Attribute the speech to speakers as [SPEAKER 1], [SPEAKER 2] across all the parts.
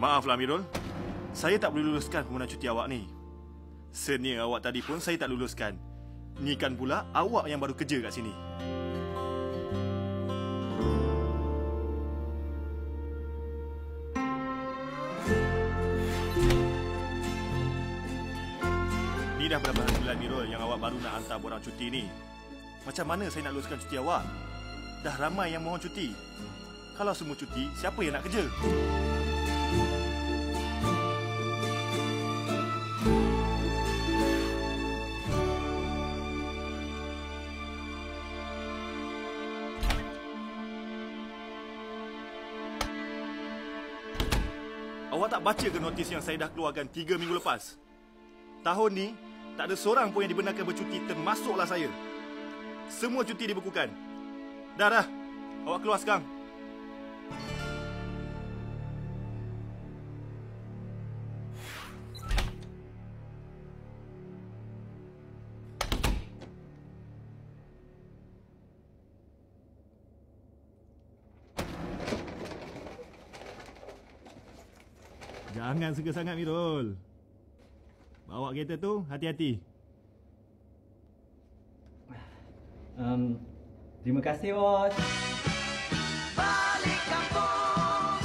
[SPEAKER 1] Maaflah Amirul, saya tak boleh luluskan permohonan cuti awak ni. Senior awak tadi pun saya tak luluskan. Ni kan pula awak yang baru kerja kat sini. Ni dah berapa bulan Amirul yang awak baru nak hantar borang cuti ni. Macam mana saya nak luluskan cuti awak? Dah ramai yang mohon cuti. Kalau semua cuti, siapa yang nak kerja? Awak tak baca ke notis yang saya dah keluarkan 3 minggu lepas? Tahun ni, tak ada seorang pun yang dibenarkan bercuti termasuklah saya. Semua cuti dibekukan. Dah. Awak keluar sekarang. Jangan suka sangat, Mirul. Bawa kereta tu, hati-hati.
[SPEAKER 2] Terima kasih, bos.
[SPEAKER 3] Balik kampung.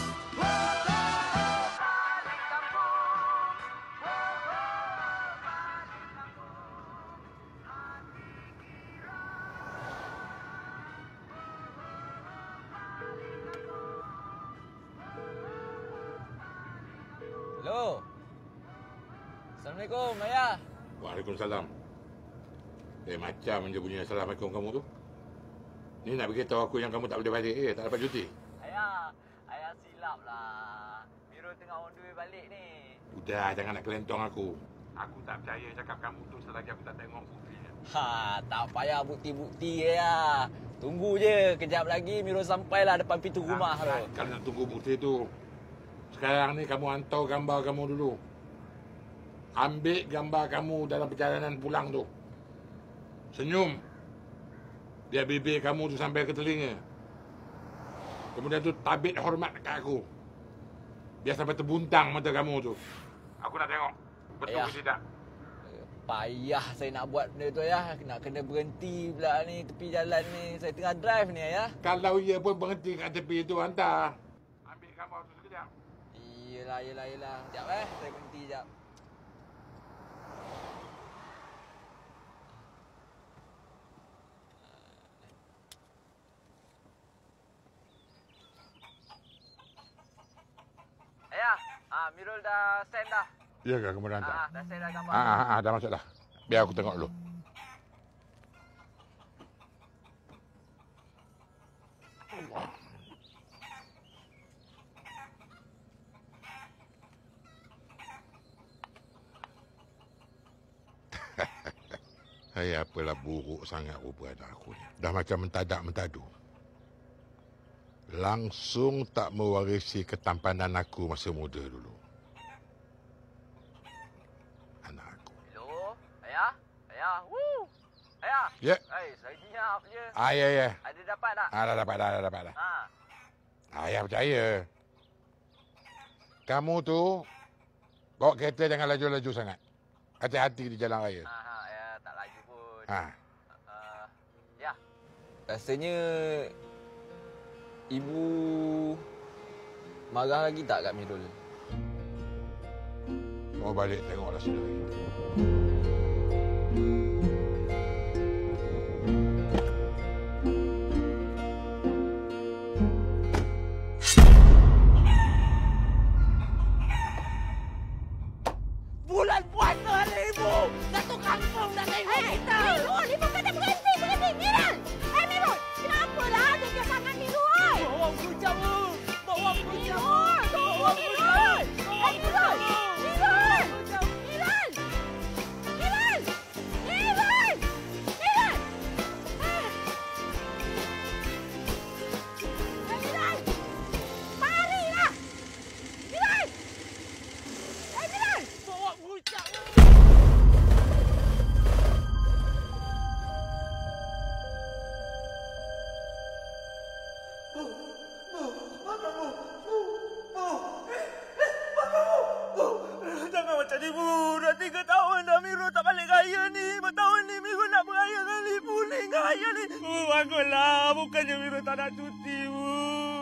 [SPEAKER 3] Balik kampung.
[SPEAKER 4] Hello. Assalamualaikum, Ayah.
[SPEAKER 5] Waalaikumsalam. Macam je bunyi Assalamualaikum kamu tu. Ni nak beritahu aku yang kamu tak boleh balik tak dapat cuti.
[SPEAKER 4] Ayah silap lah. Mirul tengah on the way balik ni.
[SPEAKER 5] Udah, jangan nak kelentong aku. Aku tak percaya cakap kamu tu selagi aku tak tengok buktinya.
[SPEAKER 4] Tak payah bukti-bukti ya. Tunggu je, kejap lagi Mirul sampailah depan pintu rumah tu.
[SPEAKER 5] Kalau nak tunggu bukti tu, sekarang ni kamu hantar gambar kamu dulu. Ambil gambar kamu dalam perjalanan pulang tu. Senyum. Biar bibir kamu tu sampai ke telinga. Kemudian tu tabit hormat kat aku. Biar sampai terbuntang mata kamu tu. Aku nak tengok. Betul ke tidak?
[SPEAKER 4] Payah saya nak buat benda tu ya. Nak kena berhenti pula ni tepi jalan ni. Saya tengah drive ni ya.
[SPEAKER 5] Kalau ia pun berhenti kat tepi tu, hantar. Ambil gambar tu sekejap.
[SPEAKER 4] Yelah. Sekejap saya berhenti sekejap. Mirul dah send dah.
[SPEAKER 5] Ya ke kamu dah hantar?
[SPEAKER 4] Dah send dah gambar.
[SPEAKER 5] Dah masuk dah. Biar aku tengok dulu. Hai, apalah buruk sangat rupa anak aku ni. Dah macam mentadak mentadu. Langsung tak mewarisi ketampanan aku masa muda dulu. Anak aku.
[SPEAKER 4] Hello, Ayah? Ayah?
[SPEAKER 5] Ya.
[SPEAKER 4] Saya siap je.
[SPEAKER 5] Ya.
[SPEAKER 4] Ada dapat tak?
[SPEAKER 5] Dah dapat dah. Ayah percaya. Kamu tu bawa kereta jangan laju-laju sangat. Hati-hati di jalan raya.
[SPEAKER 4] Ya, tak laju pun. Ya. Rasanya Ibu marah lagi tak kat Mirul?
[SPEAKER 5] Mau balik tengoklah sendiri.
[SPEAKER 3] Bulan puasa ni, Ibu. Satu kampung dah tengok kita. Mirul, Ibu kata berhenti. Mirul! Mirul, kenapalah dengan tangan Mirul? Bawa aku jauh. Mirul!
[SPEAKER 2] bangunlah. Bukannya Miro tak nak cuti, Bu.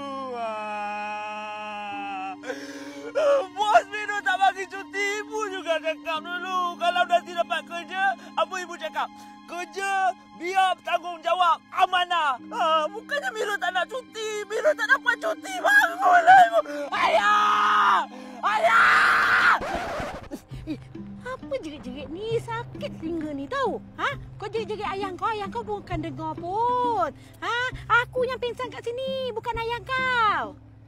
[SPEAKER 2] Bos Miro tak bagi cuti. Ibu juga cakap dulu. Kalau nanti dapat kerja, apa Ibu cakap? Kerja biar bertanggungjawab, amanah. Bukannya Miro tak nak cuti. Miro tak dapat cuti. Bangunlah, Ibu. Ayah! Ayah!
[SPEAKER 3] Apa jerit-jerit ni? Sakit telinga ni tahu. Kau jerit-jerit ayang kau bukan dengar pun. Aku yang pingsan kat sini, bukan ayang kau.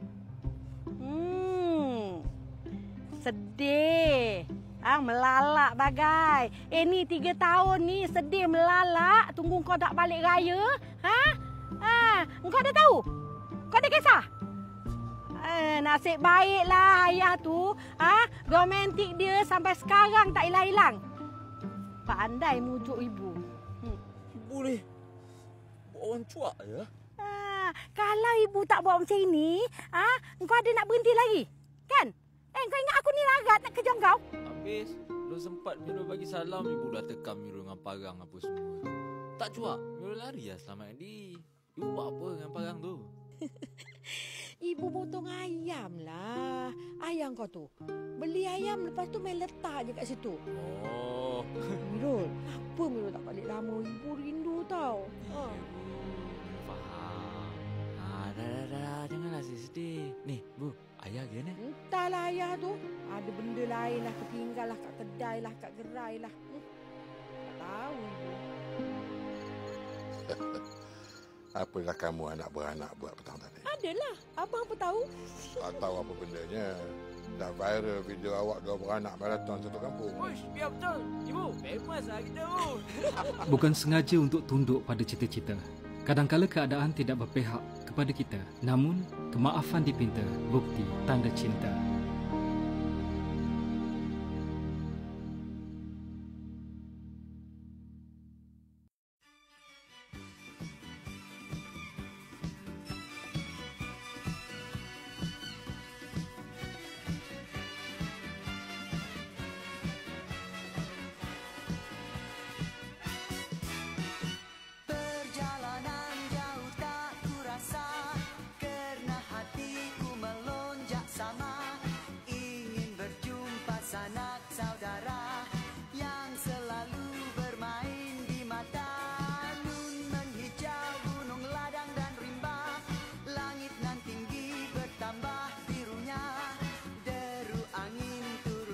[SPEAKER 3] Sedih. Melalak bagai. Ni 3 tahun ni sedih melalak. Tunggu kau tak balik raya. Kau dah tahu? Kau dah kisah? Nasib baiklah ayah tu. Romantik dia sampai sekarang tak hilang-hilang. Pandai mujuk ibu.
[SPEAKER 4] Ibu ni buat orang cuak je.
[SPEAKER 3] Kalau ibu tak buat macam ini, kau ada nak berhenti lagi? Kan? Kau ingat aku ni larat nak kejar kau?
[SPEAKER 4] Habis, belum sempat Miro bagi salam, ibu dah tekam Miro dengan parang apa semua tu. Tak cuak, Miro lari lah selamat Andy. Ibu buat apa dengan parang tu?
[SPEAKER 3] Ibu potong ayam lah. Ayam kau tu. Beli ayam lepas tu main letak je kat situ.
[SPEAKER 4] Oh.
[SPEAKER 3] Mirul, apa Mirul tak balik lama? Ibu rindu tau.
[SPEAKER 4] Faham. Dah. Janganlah sedih. Ni, Bu, ayah ke ni?
[SPEAKER 3] Entahlah ayah tu. Ada benda lain lah. Ketinggal lah kat kedai lah, kat gerai lah. Tak tahu ibu.
[SPEAKER 5] Apalah kamu anak beranak buat petang tadi?
[SPEAKER 3] Adalah. Abang apa tahu?
[SPEAKER 5] Tak tahu apa bendanya. Dah viral video awak dua beranak maraton satu kampung.
[SPEAKER 2] Uish, biar betul. Ibu, famous lah kita, Bu.
[SPEAKER 6] Bukan sengaja untuk tunduk pada cita-cita. Kadangkala keadaan tidak berpihak kepada kita. Namun, kemaafan dipinta, bukti tanda cinta.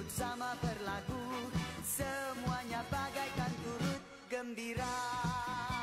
[SPEAKER 7] Semuanya bagaikan turut gembira.